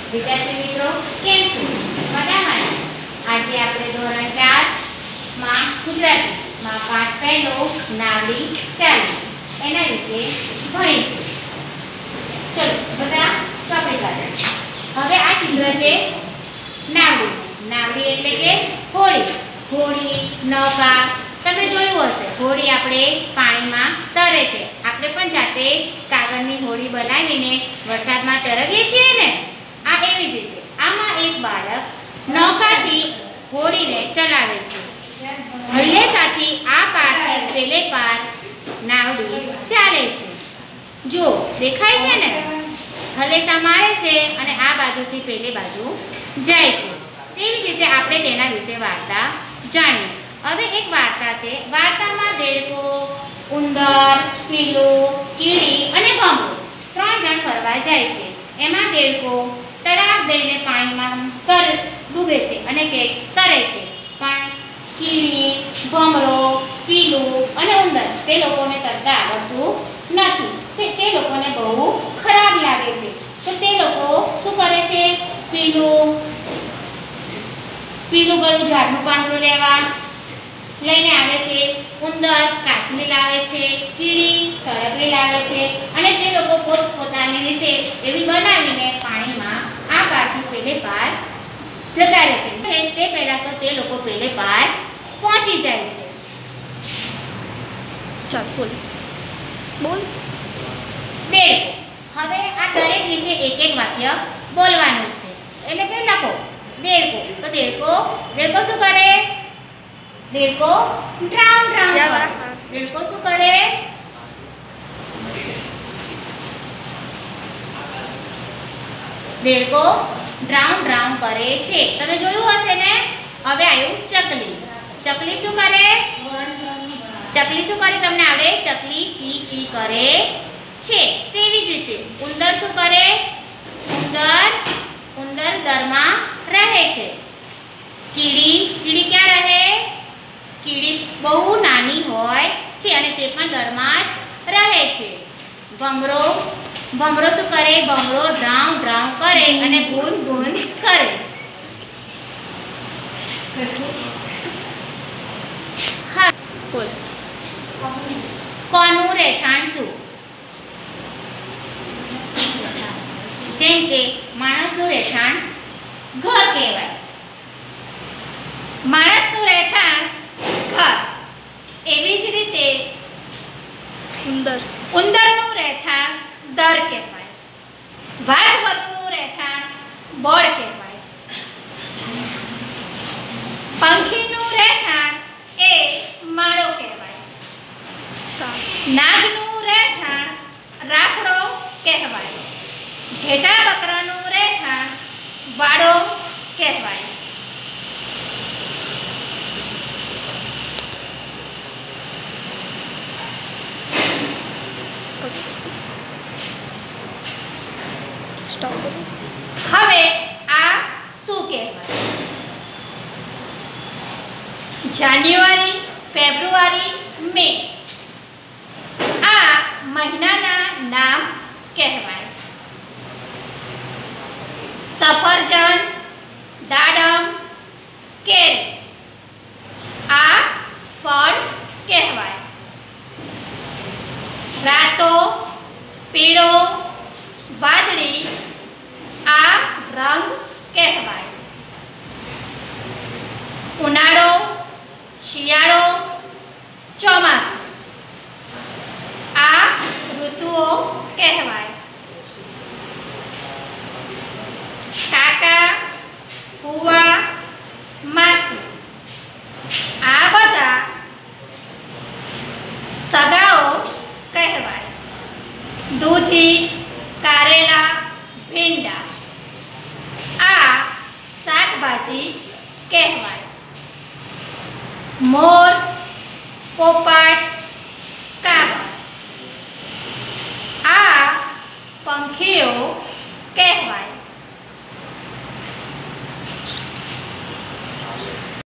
વિદ્યાર્થી મિત્રો કેમ છો? મજામાં? આજે આપણે ધોરણ 4 માં ગુજરાતીમાં પાઠ પહેલો નાવડી ચાલી એના વિશે ભણીશું. ચલો બધા ચોપડી કાઢો. હવે આ ચિત્ર છે નાવડી. નાવડી એટલે કે હોડી. હોડી નૌકા તમે જોયું હશે. હોડી આપણે પાણીમાં તરે છે. આપણે પણ જાતે કાગળની હોડી બનાવીને વરસાદમાં તરવીએ છીએ ને, આ એવી જ રીતે આમાં એક બાળક નૌકાથી હોડીને ચલાવે છે. હલેસાથી આ પારથી પેલે પાર નાવડી ચાલે છે. જો દેખાય છે ને, હલેસા મારે છે અને આ બાજુથી પેલી બાજુ જાય છે. તેવી રીતે આપણે તેના વિશે વાર્તા જાણીએ. હવે એક વાર્તા છે. વાર્તામાં દેડકો, ઉંદર, પીલું, કીડી અને ભમરો 3 જણ ફરવા જાય છે. એમાં દેડકો તડાક દઈને પાણીમાં ડૂબે છે અને કે તરે છે. પણ કીડી, ભમરો, પીલું અને ઉંદર તે લોકોને તરતા આવડતું નથી. તે લોકોને બહુ ખરાબ લાગે છે. તો તે લોકો શું કરે છે? પીલું ગયું ઝાડનું પાંદડું લેવા લઈને આવે છે. ઉંદર કાચલી લાવે છે. કીડી સળગલી લાવે છે. અને તે લોકો પોતપોતાની રીતે એવી બનાવીને પાણીમાં આ પારથી પેલે પાર જતા રહે છે. તે પહેલા તો તે લોકો પેલે પાર પહોંચી જાય છે. ચાલ બોલ. દેડકો. હવે આ દરેક વિશે એક એક વાક્ય બોલવાનું છે. એટલે કે લખો. દેડકો. તો દેડકો શું કરે? દેડકો ડ્રાઉં કરે. દેડકો શું કરે? દેડકો ડ્રાઉં કરે છે. તમે જોયું હશે ને. હવે આવ્યું ચકલી. ચકલી શું કરે? તમને આવડે? ચકલી ચી ચી કરે છે. તેવી જ રીતે ઉંદર શું કરે? ઉંદર દરમાં રહે છે. કીડી ક્યાં રહે? કીડી બહુ નાની હોય છે અને તે પણ દરમાં જ રહે છે. ભમરો શું કરે? ભમરો ડ્રાઉં કરે અને ગુન કરે. હા બોલ. કોનું રહેઠાણ શું? જેમ કે માણસનું રહેઠાણ ઘર કહેવાય. માણસનું રહેઠાણ ઘર. એવી જ રીતે ઉંદરનું રહેઠાણ દર કહેવાય. વાઘવરુનું રહેઠાણ બળ કહેવાય. પંખીનું રહેઠાણ એ માળો કહેવાય. નાગનું રહેઠાણ રાફડો કહેવાય. ઘેટા બકરાનું રહેઠાણ વાડો કહેવાય. હવે આ શું કહેવાય? જાન્યુઆરી, ફેબ્રુઆરી, મે આ મહિનાના નામ કહેવાય. સફરજન, દાડમ, કેરી આ ફળ કહેવાય. રાતો, પીળો, વાદળી આ રંગ કહેવાય. ઉનાળો, શિયાળો, ચોમાસું આ ઋતુઓ કહેવાય. કાકા, ફુવા, માસી આ બધા સગાઓ કહેવાય. દૂધી, કારેલા, ભીંડા આ શાકભાજી કહેવાય. મોર, પોપટ, કાબર આ પંખીઓ કહેવાય.